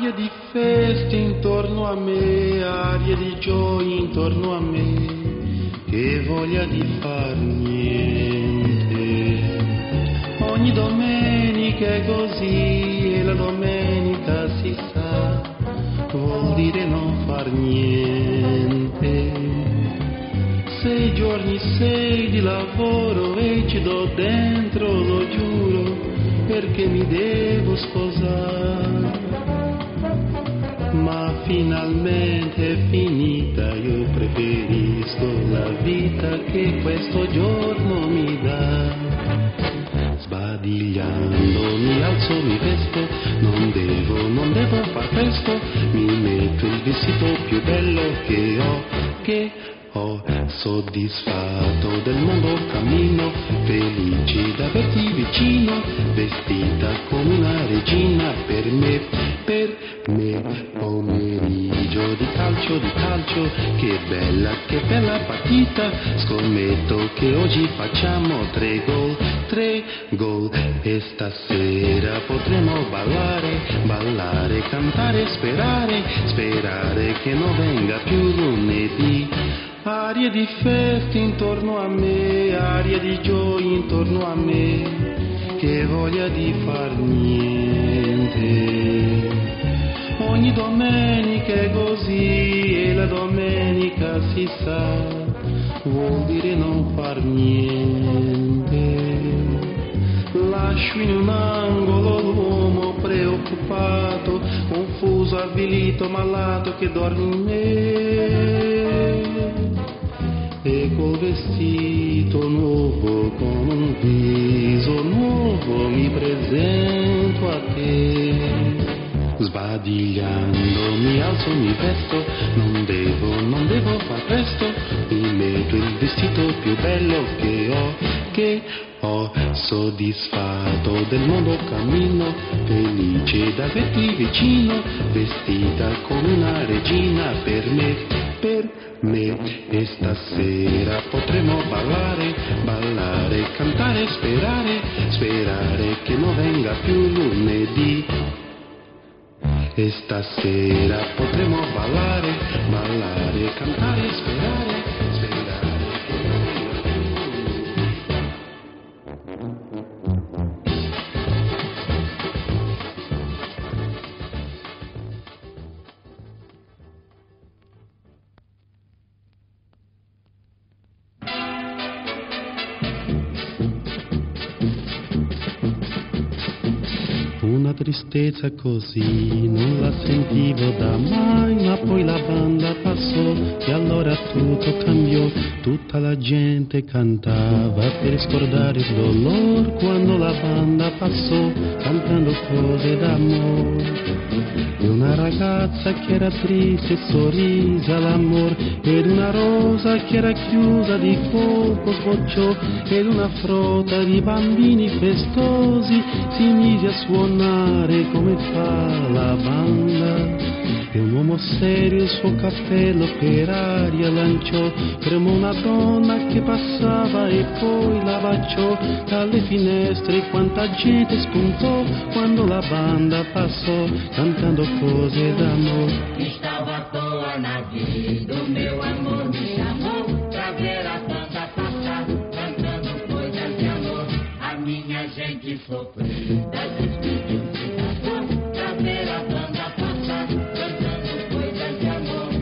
Aria di festa intorno a me, aria di gioia intorno a me, che voglia di far niente. Ogni domenica è così e la domenica si sa, vuol dire non far niente. 6 giorni, 6 di lavoro e ci do dentro, lo giuro, perché mi devo sposare. Ma finalmente è finita, io preferisco la vita che questo giorno mi dà. Sbadigliando mi alzo, mi vesto, non devo far presto, mi metto il vestito più bello che ho, soddisfatto del mondo cammino, felice d'averti vicino, vestita come una regina per me, pomeriggio di calcio, che bella partita, scommetto che oggi facciamo 3 gol, e stasera potremo ballare, cantare, sperare che non venga più lunedì. Aria di festa intorno a me, aria di gioia intorno a me, che voglia di far niente. Ogni domenica è così e la domenica si sa, vuol dire non far niente. Lascio in un angolo l'uomo preoccupato, confuso, avvilito, malato che dorme in me. E col vestito nuovo, con un viso nuovo, mi presento a te. Sbadigliando mi alzo, mi vesto, non devo far presto, mi metto il vestito più bello che ho, soddisfatto del mondo cammino, felice d'averti vicino, vestita come una regina per me, e stasera potremo ballare, cantare, sperare che non venga più lunedì. E stasera potremo ballare, cantare, sperare che non venga più Una tristezza così non la sentivo da mai, ma poi la banda passò e allora tutto cambiò. Tutta la gente cantava per scordare il dolore quando la banda passò, cantando cose d'amore. E una ragazza che era triste sorrise all'amor, ed una rosa che era chiusa di colpo sbocciò, ed una frotta di bambini festosi si mise a suonare come fa la banda. E un uomo serio il suo cappello per aria lanciò, fermò una donna che passava e poi la baciò. Dalle finestre quanta gente spuntò quando la banda passò, cantando cose d'amore. Estava à toa na vida, o meu amor me chamou pra ver a banda passar, cantando coisas de amor. A minha gente sofrida despediu de dor pra ver a banda passar, cantando coisas de amor.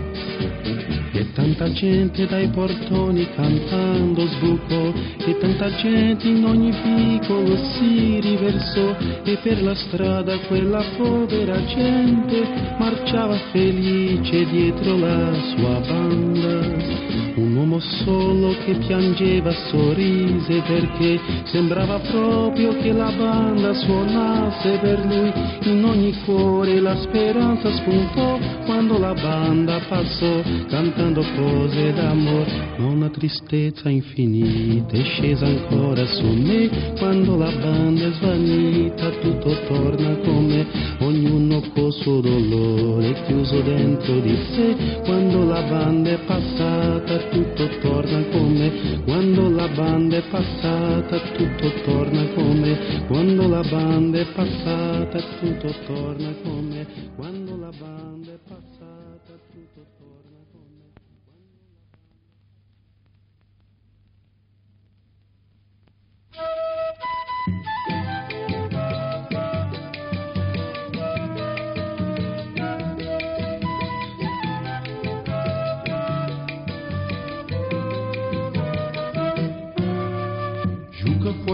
E tanta gente dai portoni cantando sbucò, e tanta gente in ogni vicolo si riversò, e per la strada quella povera gente marciava felice dietro la sua banda. Un uomo solo che piangeva sorrise perché sembrava proprio che la banda suonasse per lui. In ogni cuore la speranza spuntò quando la banda passò, cantando cose d'amore. Ma una tristezza infinita è scesa ancora su me quando la banda è svanita, tutto torna come ognuno col suo dolore chiuso dentro di sé. Quando la banda è passata tutto torna come, quando la banda è passata tutto torna come, quando la banda è passata tutto torna come, quando la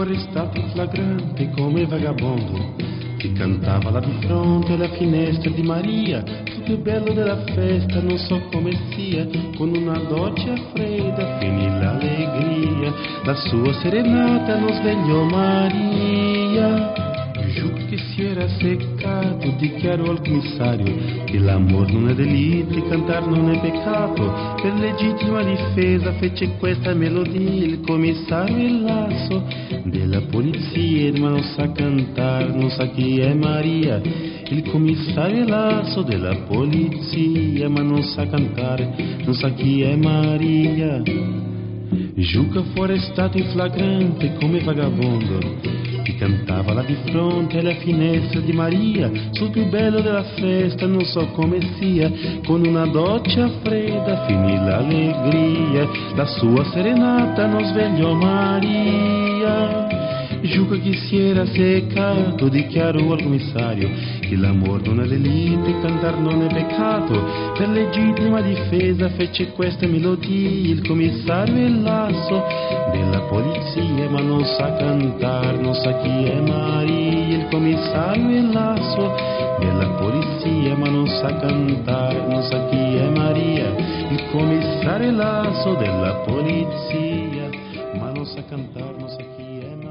fuori stato flagrante come vagabondo, che cantava là di fronte alla finestra di Maria. Il più bello della festa, non so come sia, con una doccia fredda finì l'allegria. La sua serenata non svegliò Maria. Giù che si era seccato, dichiarò al commissario che l'amor non è delitto, cantar non è peccato. Per legittima difesa fece questa melodia. Il commissario è il lasso della polizia, ma non sa cantare, non sa chi è Maria. Il commissario è l'asso della polizia, ma non sa cantare, non sa chi è Maria. Giù che fuori è stato in flagrante come vagabondo, che cantava là di fronte alla finestra di Maria. Sul più bello della festa, non so come sia, con una doccia fredda finì l'allegria. La sua serenata non svegliò Maria. Giù che chi si era seccato dichiarò al commissario che l'amor non è delitto e cantar non è peccato. Per legittima difesa fece questa melodia. Il commissario è l'asso della polizia, ma non sa cantare, non sa chi è Maria. Il commissario è l'asso della polizia, ma non sa cantare, non sa chi è Maria. Il commissario è l'asso della polizia, ma non sa cantare, non sa chi è Maria.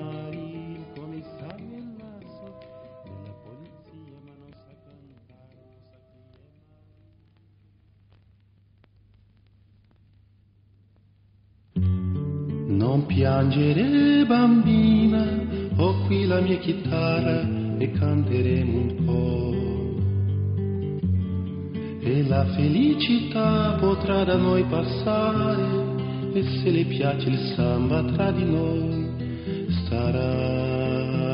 Non piangere bambina, ho qui la mia chitarra e canteremo un po'. E la felicità potrà da noi passare, e se le piace il samba tra di noi starà.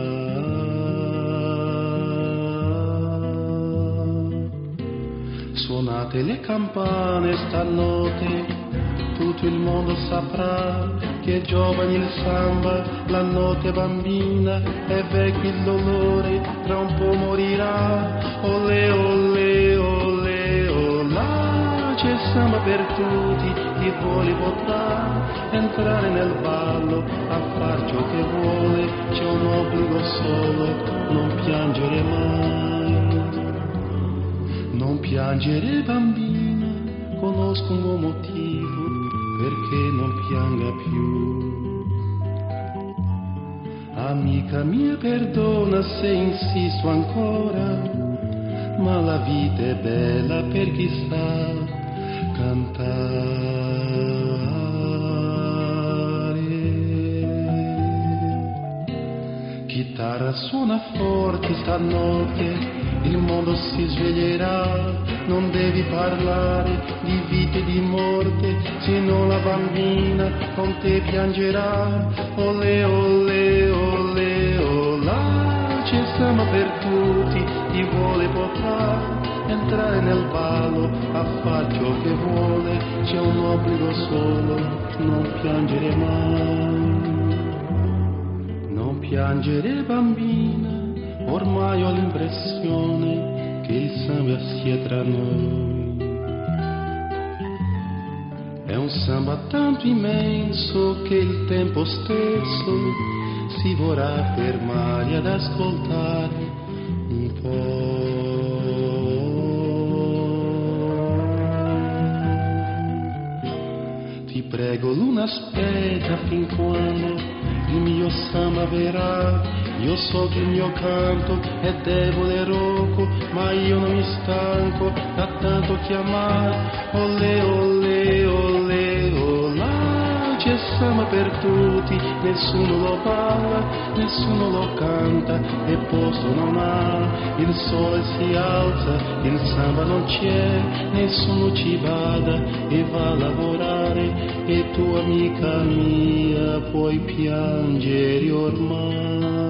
Suonate le campane stanotte, tutto il mondo saprà che è giovane il samba, la notte bambina, è vecchio il dolore, tra un po' morirà. Olè, olè, olè, olà, c'è samba per tutti, chi vuole potrà entrare nel ballo, a far ciò che vuole, c'è un obbligo solo, non piangere mai. Non piangere bambina, conosco un buon motivo perché non pianga più. Amica mia, perdona se insisto ancora, ma la vita è bella per chi sa cantare. Chitarra suona forte stanotte, il mondo si sveglierà. Non devi parlare di vita e di morte, se no la bambina con te piangerà. Olè, olè, olè, olà, c'è samba per tutti, chi vuole potrà entrare nel ballo, a far ciò che vuole, c'è un obbligo solo, non piangere mai. Non piangere bambina, ormai ho l'impressione che il samba sia tra noi. È un samba tanto immenso che il tempo stesso si vorrà fermare ad ascoltare un po'. Ti prego, luna, aspetta fin quando il mio samba verrà. Io so che il mio canto è debole e roco, ma io non mi stanco da tanto chiamare. Olè, olè, olè, olà, c'è samba per tutti, nessuno lo balla, nessuno lo canta e posto non ha. Il sole si alza, il samba non c'è, nessuno ci vada e va a lavorare, e tu amica mia puoi piangere ormai.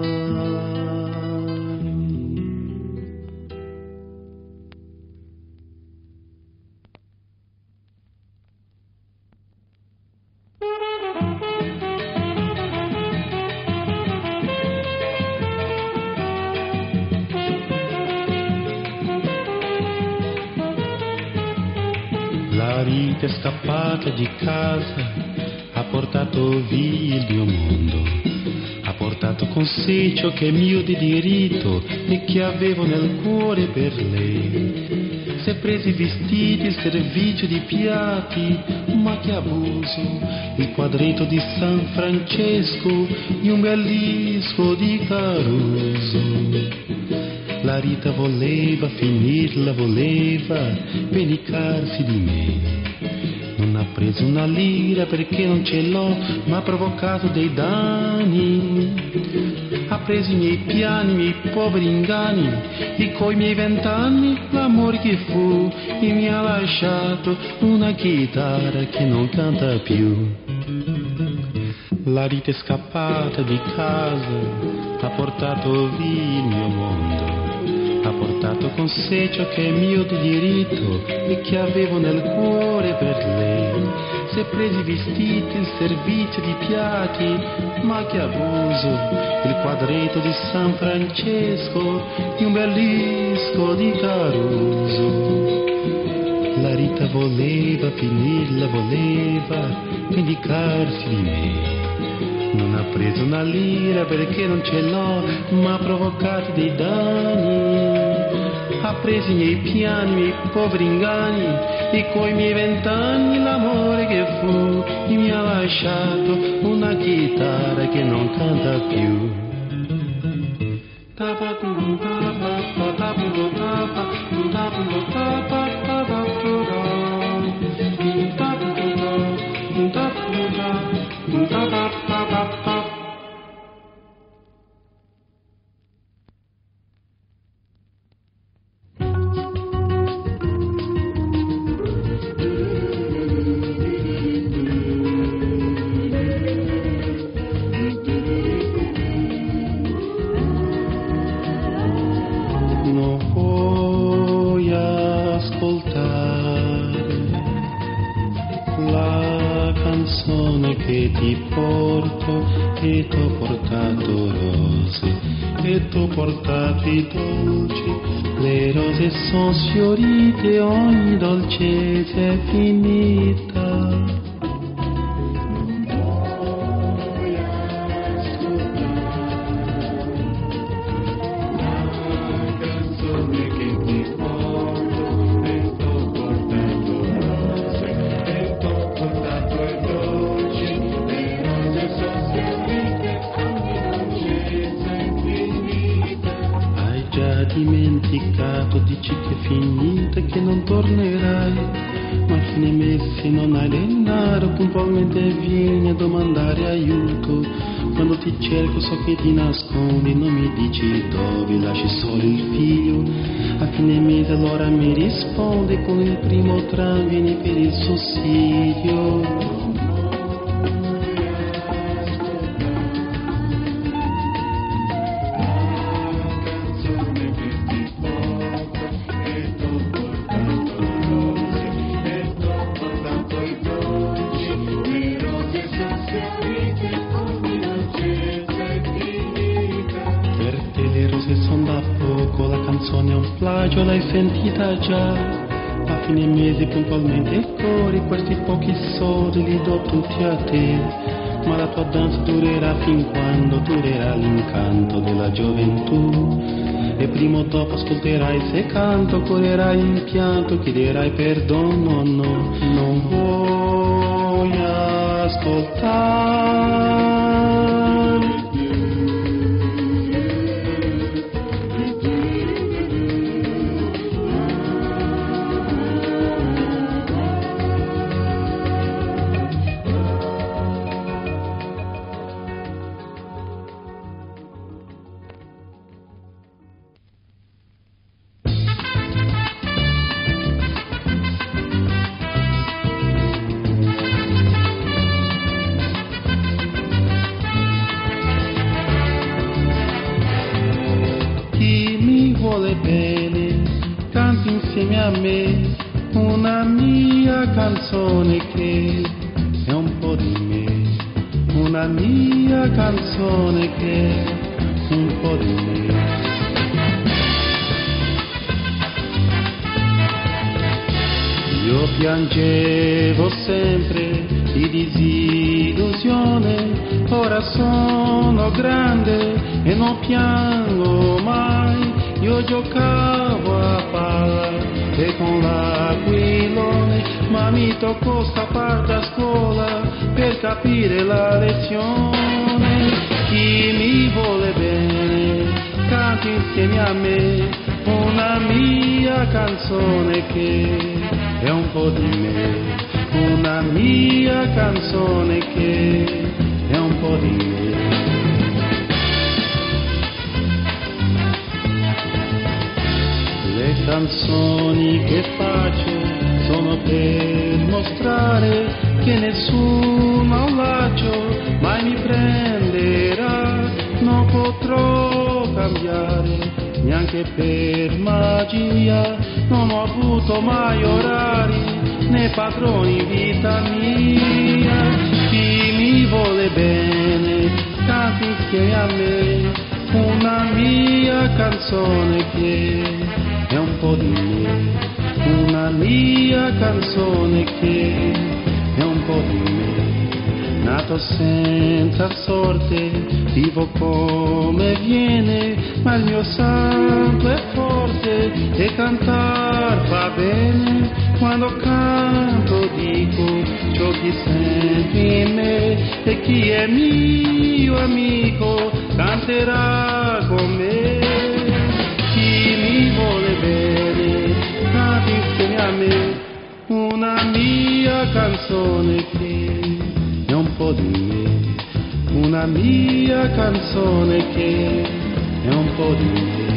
La vita è scappata di casa, ha portato via il mio mondo, Ha portato con sé ciò che è mio di diritto e che avevo nel cuore per lei. Si è presi i vestiti, il servizio di piatti, ma che abuso, il quadretto di San Francesco e un bel disco di Caruso. La Rita voleva finirla, voleva vendicarsi di me. Non ha preso una lira perché non ce l'ho, ma ha provocato dei danni. Ha preso i miei piani, i miei poveri inganni, e coi miei 20 anni l'amore che fu, e mi ha lasciato una chitarra che non canta più. La Rita è scappata di casa, ha portato via il mio mondo. Ha portato con sé ciò che è mio di diritto e che avevo nel cuore per lei. Si è presi i vestiti, il servizio di piatti, ma che abuso, il quadretto di San Francesco e un bel disco di Caruso. La Rita voleva finirla, voleva vendicarsi di me. Non ha preso una lira perché non ce l'ho, ma ha provocato dei danni. Ha preso i miei piani, i miei poveri inganni, e coi miei 20 anni l'amore che fu, e mi ha lasciato una chitarra che non canta più. Che ti porto e t'ho portato rose e t'ho portato i dolci, le rose son sfiorite, ogni dolcezza è finita. Dimenticato, dici che è finita, che non tornerai, ma a fine mese se non hai denaro puntualmente vieni a domandare aiuto. Quando ti cerco so che ti nascondi, non mi dici dove, lasci solo il figlio. A fine mese allora mi risponde, con il primo tram vieni per il sussidio. L'hai sentita già, a fine mese puntualmente corri, questi pochi soldi li do tutti a te, ma la tua danza durerà fin quando durerà l'incanto della gioventù, e prima o dopo ascolterai se canto, correrai in pianto, chiederai perdono, no, non vuoi ascoltare. Bene, canti insieme a me una mia canzone che è un po' di me, una mia canzone che è un po' di me. Io piangevo sempre di disillusione, ora sono sono grande e non piango mai. Io giocavo a palla e con l'aquilone, ma mi toccò scappare da scuola per capire la lezione. Chi mi vuole bene canti insieme a me una mia canzone che è un po' di me, una mia canzone che è un po' di me. Le canzoni che faccio sono per mostrare che nessun allaccio mai mi prenderà, non potrò cambiare neanche per magia, non ho avuto mai orari né padroni in vita mia. Chi mi vuole bene canti insieme a me una mia canzone che è un po' di me, una mia canzone che è un po' di me. Nato senza sorte, vivo come viene, ma il mio santo è forte e cantar va bene. Quando canto dico ciò che sento in me, e chi è mio amico canterà con me. Chi mi vuole bene canti insieme a me una mia canzone che è un po' di me, una mia canzone che è un po' di me.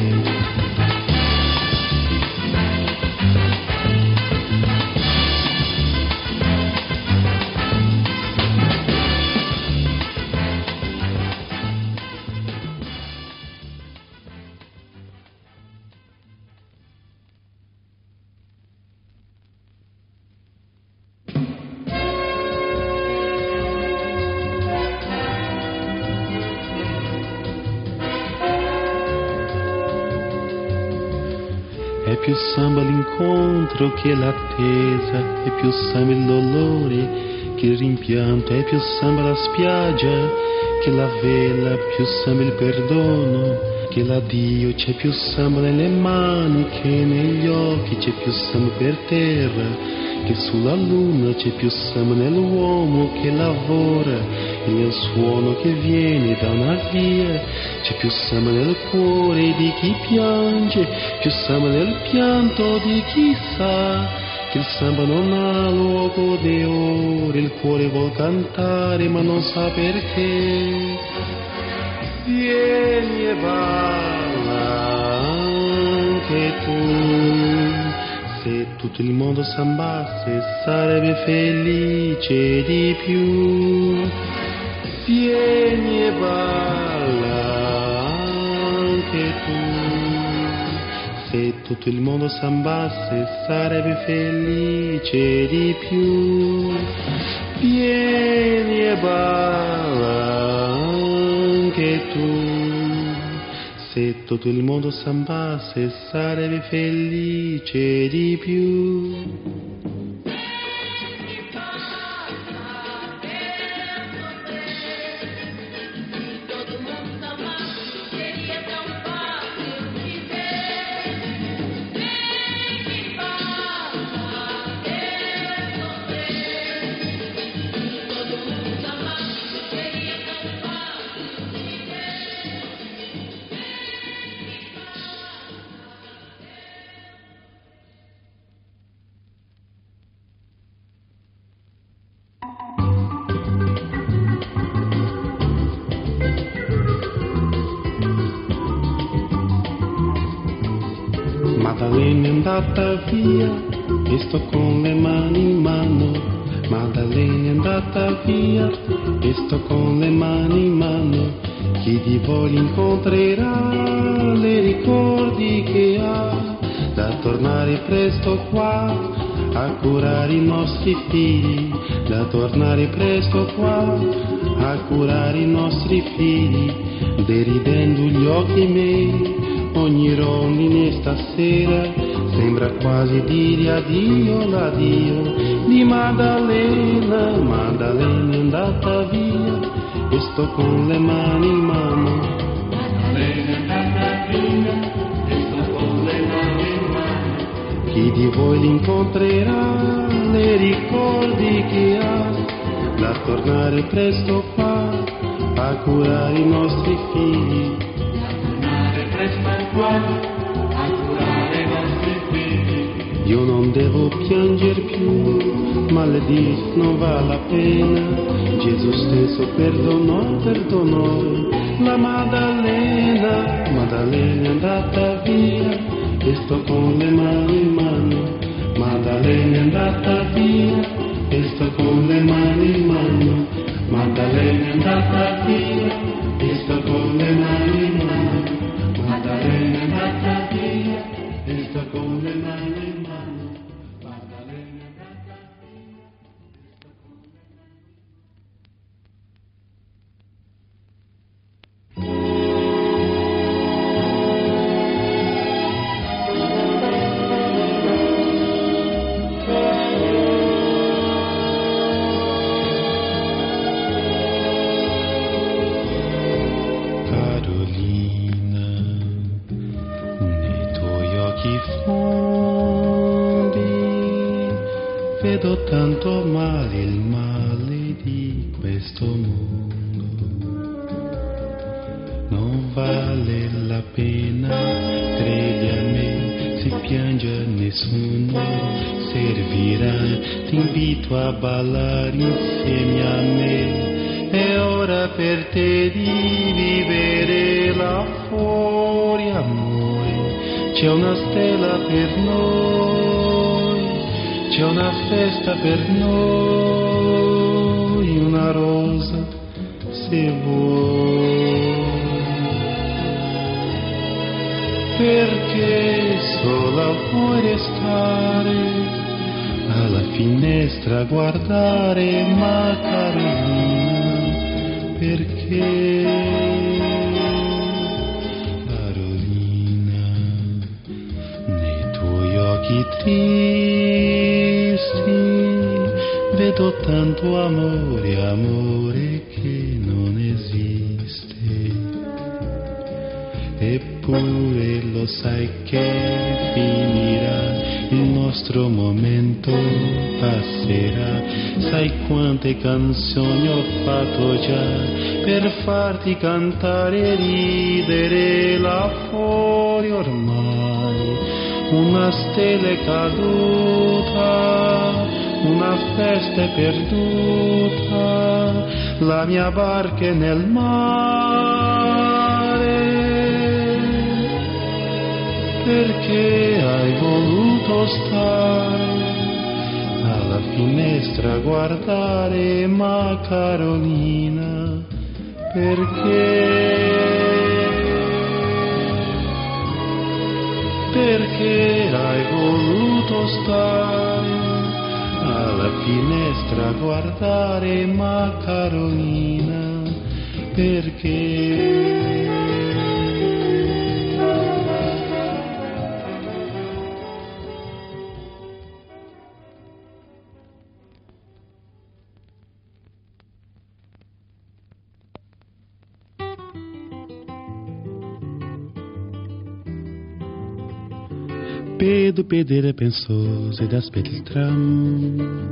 È più samba l'incontro che l'attesa, è più samba il dolore che il rimpianto, è più samba la spiaggia che la vela, più samba il perdono che l'addio, c'è più samba nelle mani che negli occhi, c'è più samba per terra che sulla luna, c'è più samba nell'uomo che lavora e nel suono che viene da una via, c'è più samba nel cuore di chi piange, più samba nel pianto di chi sa che il samba non ha luogo di ore, il cuore vuol cantare ma non sa perché. Vieni e balla anche tu, se tutto il mondo sambasse sarebbe felice di più. Vieni e balla anche tu, se tutto il mondo sambasse sarebbe felice di più. Vieni e balla anche tu, se tutto il mondo sambasse sarebbe felice di più. Maddalena è andata via e sto con le mani in mano. Maddalena è andata via e sto con le mani in mano. Chi di voi incontrerà le ricordi che ha, da tornare presto qua a curare i nostri figli, da tornare presto qua a curare i nostri figli, deridendo gli occhi miei. Ogni rondine stasera sembra quasi dire addio, l'addio di Maddalena. Maddalena è andata via e sto con le mani in mano. Maddalena è andata via e sto con le mani in mano. Chi di voi l'incontrerà, le ricordi che ha, da tornare presto qua a curare i nostri figli. Da tornare presto qua a curare i nostri figli. Io non devo pianger più, maledir non vale la pena. Gesù stesso perdonò la Maddalena. Maddalena è andata via e sto con le mani in mano. Maddalena è andata via e sto con le mani in mano. Maddalena è andata via e sto con le mani in mano. Maddalena è andata via e sto con le mani in mano. Maddalena è andata via e sto con le mani. Carolina, nei tuoi occhi fondi vedo tanto male, il male di questo mondo. Non vale la pena, credi a me, se piange nessuno servirà. Ti invito a ballare insieme a me. È ora per te di vivere là fuori, amore. C'è una stella per noi, c'è una festa per noi, una rosa se vuoi. Perché sola vuoi restare alla finestra a guardare, ma Carolina, perché? Carolina, nei tuoi occhi tristi vedo tanto amore, amore che non esiste. Eppure lo sai che finirà, il nostro momento passerà. Sai quante canzoni ho fatto già per farti cantare e ridere là fuori ormai. Una stella è caduta, una festa è perduta, la mia barca è nel mare. Perché hai voluto stare alla finestra a guardare, ma Carolina, perché? Perché hai voluto stare alla finestra a guardare, ma Carolina, perché? Pedro Pedro è pensoso ed aspetta il tram.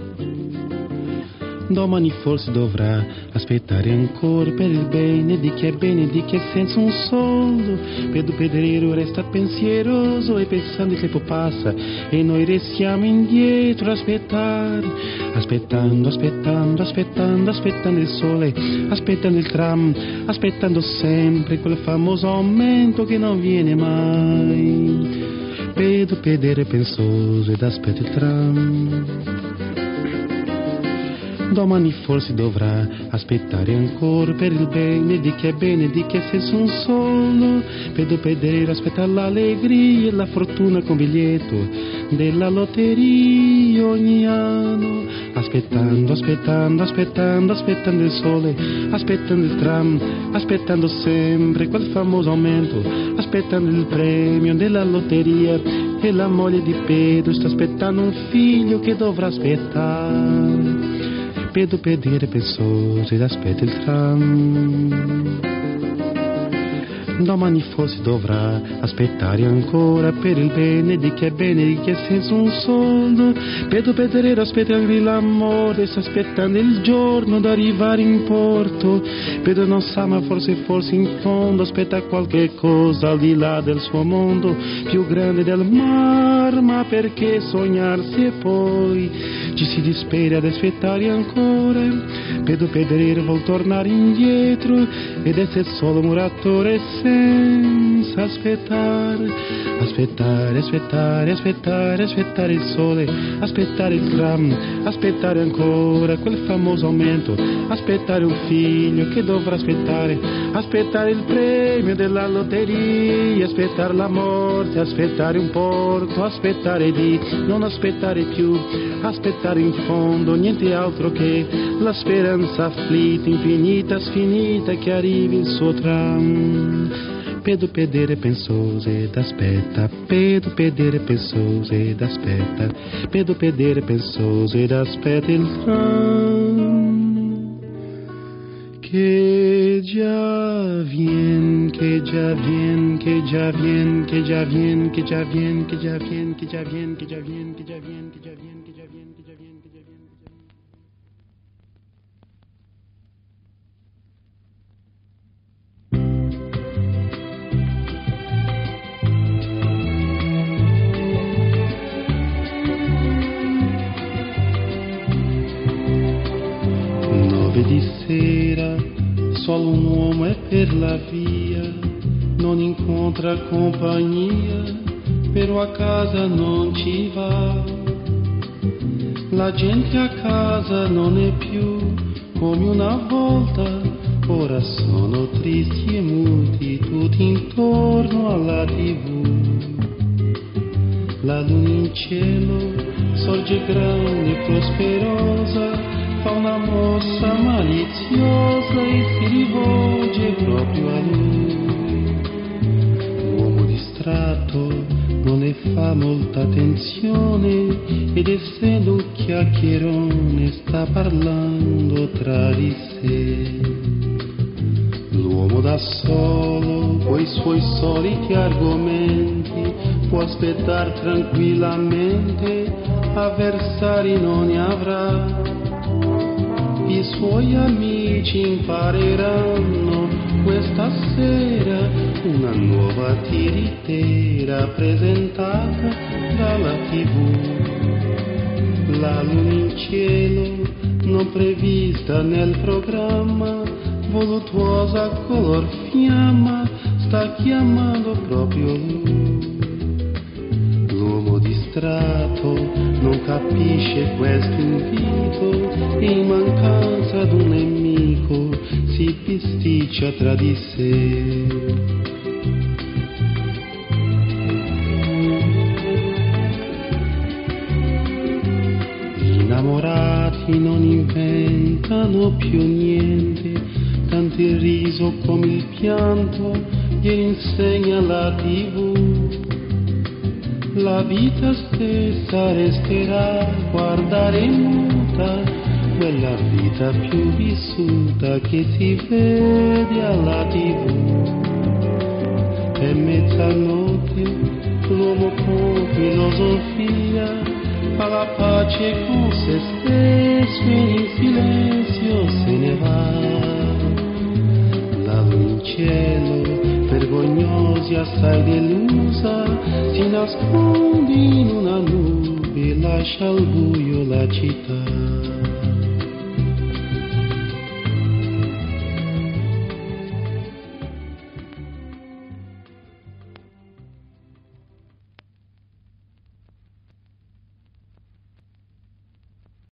Domani forse dovrà aspettare ancora per il bene di chi è senza un soldo. Pedro Pedrero resta pensieroso e pensando il tempo passa e noi restiamo indietro a aspettare. Aspettando il sole, aspettando il tram, aspettando sempre quel famoso aumento che non viene mai. Pedro Pedro è pensoso ed aspetta il tram. Domani forse dovrà aspettare ancora per il bene di chi è senza un soldo. Pedro Pedrero aspetta l'allegria e la fortuna con biglietto della lotteria ogni anno. Aspettando il sole, aspettando il tram, aspettando sempre quel famoso aumento, aspettando il premio della lotteria. E la moglie di Pedro sta aspettando un figlio che dovrà aspettare. Vedo pedire pensoso ed aspetta il tram. Domani forse dovrà aspettare ancora per il bene di chi è bene, di chi è senza un soldo. Vedo pedere, aspetta anche l'amore, sta aspettando il giorno d'arrivare in porto. Vedo non sa ma forse in fondo aspetta qualche cosa al di là del suo mondo, più grande del mar, ma perché sognarsi e poi ci si dispera ad aspettare ancora. Vedo pedere, vuol tornare indietro ed essere solo muratore senza aspettare, aspettare, aspettare, aspettare, aspettare il sole, aspettare il tram, aspettare ancora quel famoso aumento, aspettare un figlio che dovrà aspettare, aspettare il premio della lotteria, aspettare la morte, aspettare un porto, aspettare di non aspettare più, aspettare in fondo niente altro che la speranza afflitta, infinita, sfinita che arrivi il suo tram. Vedo pedere pensoso ed aspetta, vedo pedere pensoso ed aspetta, vedo pedere pensoso ed aspetta il tram. Che già vien, che già vien, che già vien, che già vien, che già vien, che già vien, che già vien, che già vien, che già vien, che già vien, che già vien, che già vien, che già vien. 9 di sera, solo un uomo è per la via, non incontra compagnia, però a casa non ci va. La gente a casa non è più come una volta, ora sono tristi e muti tutti intorno alla TV. La luna in cielo sorge grande e prosperosa, fa una mossa maliziosa e si rivolge proprio a lui. L'uomo distratto non ne fa molta attenzione ed essendo un chiacchierone sta parlando tra di sé. L'uomo da solo, coi suoi soliti argomenti, può aspettare tranquillamente, avversari non ne avrà. I suoi amici impareranno questa sera una nuova tiritera presentata dalla TV. La luna in cielo, non prevista nel programma, voluttuosa color fiamma, sta chiamando proprio lui. L'uomo distratto non capisce questo invito e in mancanza d'un nemico si bisticcia tra di sé. Gli innamorati non inventano più niente, tanto il riso come il pianto glieli insegna la TV. La vita stessa resterà a guardare muta, quella vita più vissuta che si vede alla TV. È mezzanotte, l'uomo con filosofia fa la pace con se stesso e in silenzio se ne va. La luna in cielo, vergognosa assai delusa, si nasconde in una nube, lascia al buio la città.